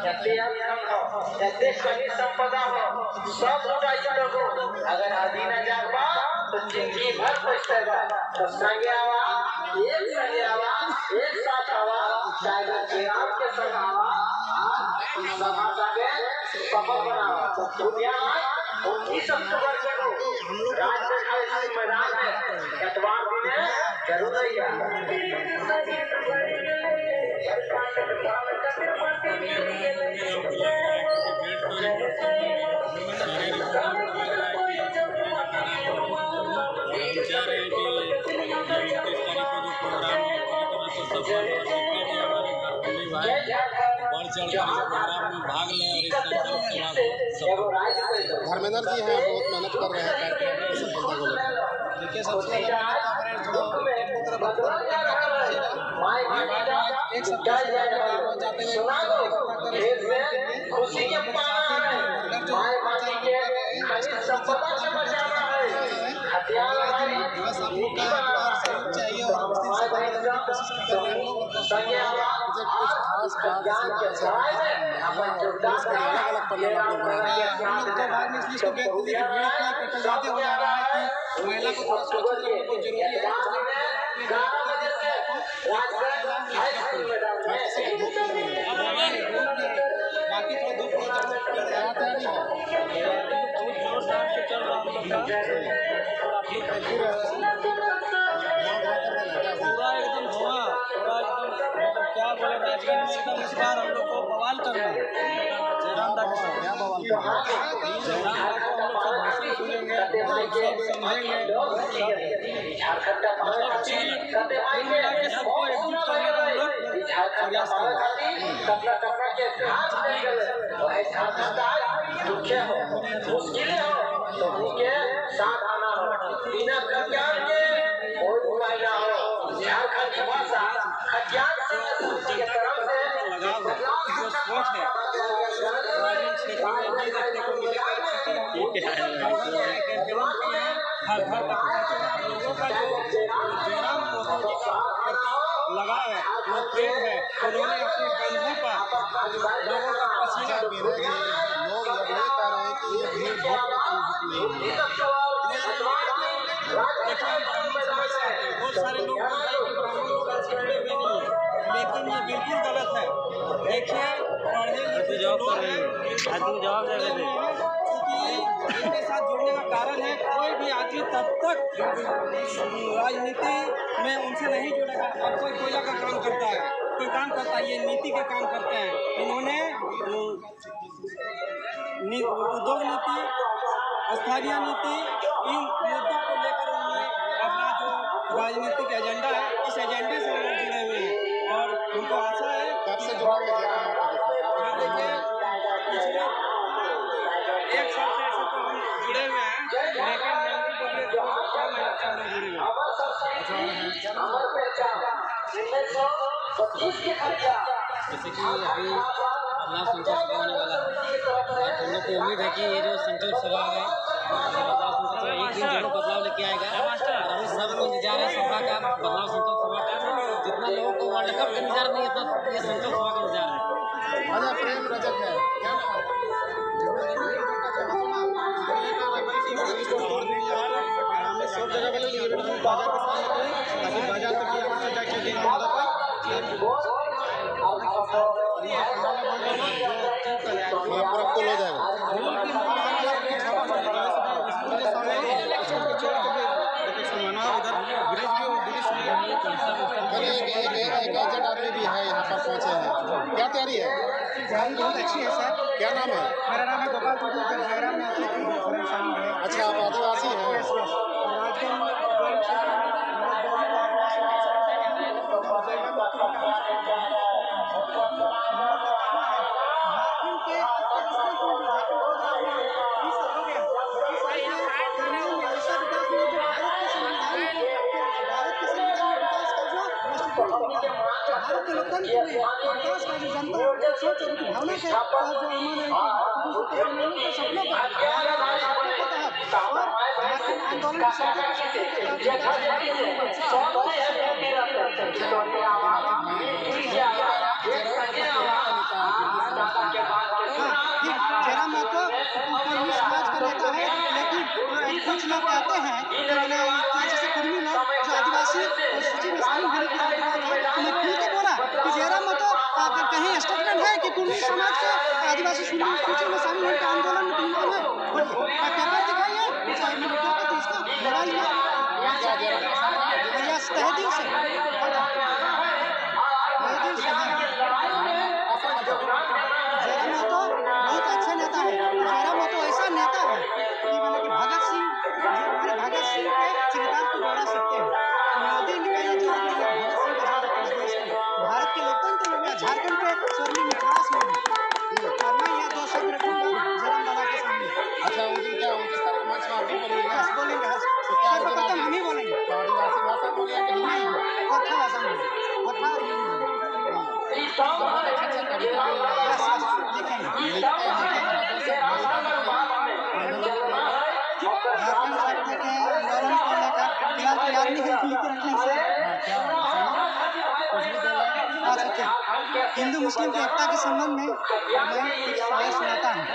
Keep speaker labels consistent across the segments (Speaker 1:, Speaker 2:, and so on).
Speaker 1: देश कहीं संपदा हो सब लुटाई लोगो अगर आदि न जागबा तो जिंदगी भर पछतेगा। तो संगे आवा एक साथ आवा चाहे चिराग के संग आवा सभा संगे सफल बनावा। दुनिया 19 अक्टूबर को राज मैदान में एतवार दिन जरूर रहिए।
Speaker 2: प्रोग्राम में भाग लें और इस धर्मेंद्र जी हैं, बहुत मेहनत कर रहे हैं कार्यक्रम की सफलता को लेकर। देखिए सबसे दिवस आप लोग का चाहिए और हम कोशिश कर रहे हैं कुछ खास बात अलग अलग पन्ने हम लोग तो बाद में इसलिए पेट्रोल ज़्यादा हो जा रहा है कि महिला को थोड़ा सुरक्षित रखना बहुत जरूरी है। बाकी थोड़ा धूप पूरा एकदम धुआं, पूरा एकदम क्या बोले राजगीर में एकदम इस बार हम लोग को बवाल करना है। जयराम दा के साथ क्या बवाल करना है? जयराम दा को हम लोग सब भाषण सुनेंगे, सब समझेंगे, मतलब चीज मिला के सबको एकजुट करने का हम लोग प्रयास करेंगे।
Speaker 1: झारखंड की भाषा अज्ञान के तरफ से
Speaker 2: लगाव है, जो सोच है ग्रामीण क्षेत्र में भी देखने को मिलेगा। हर घर तक लोगों का जो जयराम मोदी जी का लगाव है, वो प्रेम है, उन्होंने अपने कंधों पर लोगों का पसीना लोग ये कह रहे हैं कि ये भीड़ देखिए हम ब्राह्मण समाज से आते हैं, बहुत सारे लोग ब्राह्मण लोग आज खड़े हुए नहीं है, लेकिन ये बिल्कुल गलत है। देखिए पढ़े लिखे लोग जवाब दे रहे हैं क्योंकि इनके साथ जुड़ने का कारण है कोई भी आदमी तब तक राजनीति में उनसे नहीं जुड़ेगा। अब कोई कोयला का काम करता है, कोई काम करता है, ये नीति के काम करते हैं। इन्होंने उद्योग नीति, स्थानीय नीति, इन मुद्दों को लेकर उन्होंने अपना जो राजनीतिक एजेंडा है, इस एजेंडे से वो जुड़े हुए हैं और उनको आशा है कब से जुड़ेंगे। देखिए पिछले 1 साल से ऐसे तो हम जुड़े हुए हैं, लेकिन जैसे कि अभी अपना संकल्प सभा होने वाला है और हम लोग को उम्मीद है कि ये जो संकल्प सभा है एक दिन जरूर बदलाव लेके आएगा। अभी सब लोग इंतजार है सभा का, बदलाव संकल्प सभा का। जितना लोगों को वर्ल्ड कप का इंतजार नहीं, इतना ये संकल्प सभा का इंतजार है। अजय प्रेम रजक है क्या सब जगह पे बाजार के सामने ताकि बाजार तक की आवाज़ जाके देना पूरा फुल हो जाएगा। आदमी भी है यहाँ पर पहुँचे हैं, क्या तैयारी है? तैयारी बहुत अच्छी है सर। क्या नाम है? मेरा नाम है गोपाल टुडू। अच्छा, आप आदिवासी हैं?
Speaker 3: भारत के लोकतंत्र में विकास का जो जनता सोच और भावना के साथ जो उन्होंने सपनों को आंदोलन आदिवासी सूची में शामिल होने की बात है, तो मैं खुल के बोला कि जयराम महतो कहीं स्टेटमेंट है कि कुर्मी समाज को आदिवासी सूची में शामिल होने का आंदोलन में नाम है, बोलिए पेपर दिखाइए, चाहे मैंने क्या कहती इसका मोबाइल में तहे दिल से जयराम महतो बहुत अच्छे नेता है। जयराम महतो ऐसा नेता है कि मतलब कि भगत सिंह के किरदार को दोहरा सकते हैं। मोदी ने कहा जो भगत सिंह का साथ अपने देश में भारत के लोकतंत्र में झारखंड के स्वर्णिम मिठास में और मैं यहाँ 2 शब्द रखूंगा जयराम बाबा के सामने।
Speaker 4: अच्छा उस दिन क्या 29 तारीख मंच में आप भी बोलिएगा?
Speaker 3: बोलेंगे सर्वप्रथम हम ही बोलेंगे,
Speaker 4: आदिवासी भाषा बोलिए कि
Speaker 3: नहीं कथा भाषा में कथा और हिंदी में।
Speaker 4: बहुत अच्छा तरीका
Speaker 3: झारखंड छात्र के आंदोलन को लेकर फिलहाल तो याद नहीं है लिख रखने से। अच्छा ठीक, हिंदू मुस्लिम की एकता के संबंध में मैं कुछ शायर सुनाता हूँ।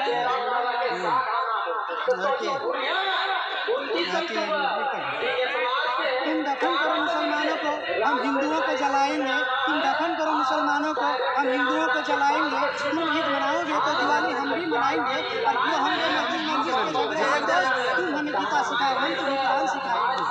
Speaker 3: तुम दफन करो मुसलमानों को हम हिंदुओं को जलाएंगे, तुम दफन करो मुसलमानों को हम हिंदुओं को जलाएंगे, तुम ईद मनाओगे तो दिवाली हम भी मनाएंगे, और जो हम मंदिर पे झगड़े तुम हमें गीता सिखाओ, हम तुम्हें कुरान सिखाएंगे।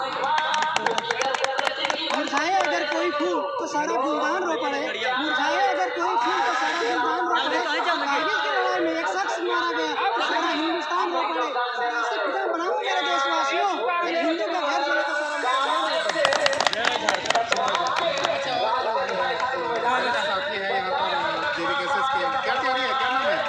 Speaker 3: मुरझाए अगर कोई फूल तो सारा गुलदान रो पड़े, मुरझाए अगर कोई फूल तो सारा गुलदान रो पड़े, कारगिल की लड़ाई में एक शख्स मारा गया तो सारा हिंदुस्तान रो पड़े। ऐसे फिल्म बनाओ मेरे देशवासियों, एक हिंदू का घर जले तो सारा
Speaker 4: साथी है यहाँ पर जेबीकेएसएस के, क्या तैयारी है, क्या नाम है?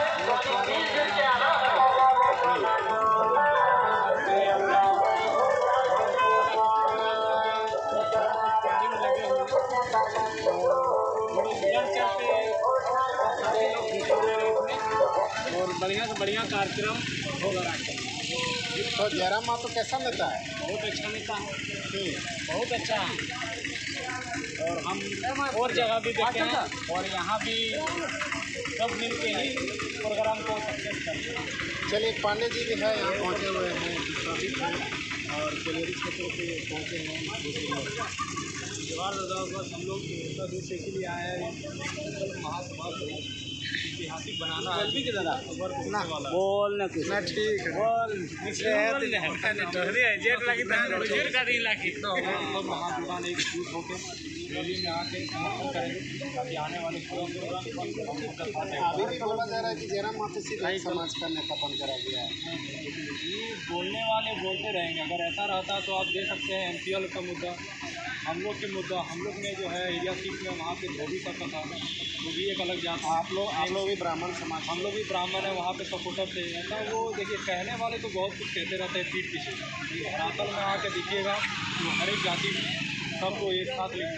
Speaker 2: और बढ़िया से बढ़िया कार्यक्रम होगा।
Speaker 4: तो जयराम महतो कैसा नेता है?
Speaker 2: बहुत अच्छा नेता है, बहुत अच्छा है। और हम और जगह भी देखे हैं और यहाँ भी सब मिल के ही प्रोग्राम को सक्सेस करते हैं।
Speaker 4: चलिए पांडे जी भी है यहाँ पहुँचे हुए हैं, स्थापित हैं और कलेरी क्षेत्र से पहुँचे हैं।
Speaker 2: जवाहर बस हम लोग उत्तर प्रदेश से इसीलिए आए हैं, महासभा को ऐतिहासिक बनाना है। भी कितना बोल ना कुछ
Speaker 4: मैं ठीक है
Speaker 2: बोल जेट लगी जेट का नहीं लगी तो हम महासभा एक जुट होकर रैली में आके समर्थन करेंगे ताकि आने वाले
Speaker 4: अभी भी बोला जा रहा है कि जयराम महतो सिर्फ समाज का नेता बनकर आ गया है।
Speaker 2: बोलने वाले बोलते रहेंगे। अगर ऐसा रहता तो आप देख सकते हैं MPL का मुद्दा, हम लोग के मुद्दा, हम लोग में जो है एरिया सीट में वहाँ पे धोबी का था, वो भी एक अलग जात।
Speaker 4: आप लोग भी ब्राह्मण समाज,
Speaker 2: हम लोग भी ब्राह्मण है, वहाँ पे सपोर्टर थे। ऐसा वो देखिए कहने वाले तो बहुत कुछ कहते रहते हैं पीठ पीछे, धरातल में आके देखिएगा तो हर एक जाति में सबको एक साथ लेकर